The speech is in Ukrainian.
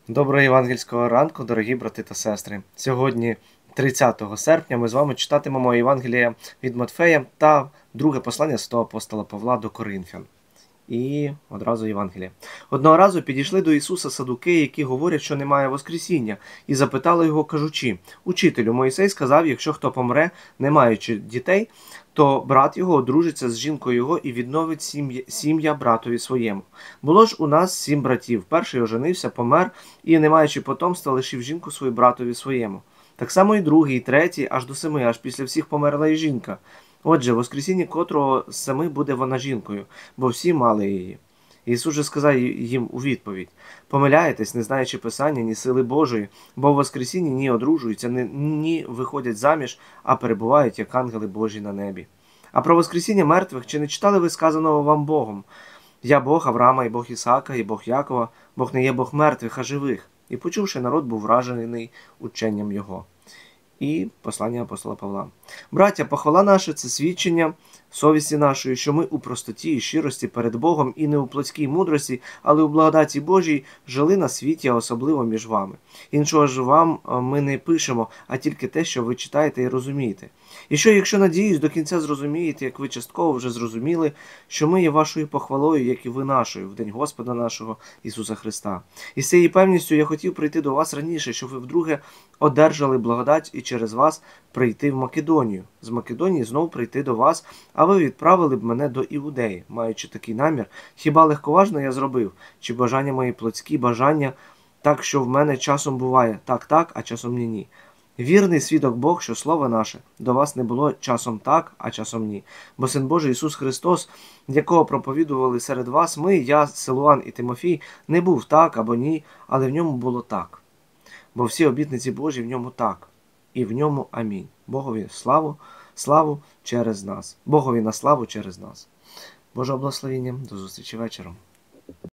Доброго євангельського ранку, дорогі брати та сестри. Сьогодні, 30 серпня, ми з вами читатимемо Євангелія від Матфея та друге послання святого апостола Павла до Коринфян. І одразу Євангелія. Одного разу підійшли до Ісуса садукеї, які говорять, що немає Воскресіння, і запитали його, кажучи: «Учителю, Мойсей сказав, якщо хто помре, не маючи дітей, то брат його одружиться з жінкою його і відновить сім'я братові своєму. Було ж у нас 7 братів. Перший оженився, помер, і, не маючи потомства, лишив жінку свою братові своєму. Так само і другий, і третій, аж до 7, аж після всіх померла і жінка. Отже, воскресіння котрого з 7 буде вона жінкою, бо всі мали її». Ісус же сказав їм у відповідь: «Помиляєтесь, не знаючи Писання, ні сили Божої, бо в воскресінні ні одружуються, ні виходять заміж, а перебувають, як ангели Божі на небі. А про воскресіння мертвих чи не читали ви сказаного вам Богом? Я Бог Авраама, і Бог Ісаака, і Бог Якова, Бог не є Бог мертвих, а живих». І почувши, народ був вражений ученням Його. І послання апостола Павла. Браття, похвала наша – це свідчення совісті нашої, що ми у простоті і щирості перед Богом і не у плотській мудрості, але у благодаті Божій жили на світі, а особливо між вами. Іншого ж вам ми не пишемо, а тільки те, що ви читаєте і розумієте. І що, якщо, надіюсь, до кінця зрозумієте, як ви частково вже зрозуміли, що ми є вашою похвалою, як і ви нашою, в день Господа нашого Ісуса Христа. І з цією певністю я хотів прийти до вас раніше, щоб ви вдруге одержали благодать і через вас прийти в Македонію. З Македонії знов прийти до вас, а ви відправили б мене до Іудеї. Маючи такий намір, хіба легковажно я зробив? Чи бажання мої плотські бажання, так що в мене часом буває так, а часом ні? Вірний свідок Бог, що слово наше до вас не було часом так, а часом ні. Бо Син Божий Ісус Христос, якого проповідували серед вас ми, я, Силуан і Тимофій, не був так або ні, але в ньому було так. Бо всі обітниці Божі в ньому так, і в ньому амінь. Богові славу через нас. Богові на славу через нас. Божого благословення. До зустрічі вечором.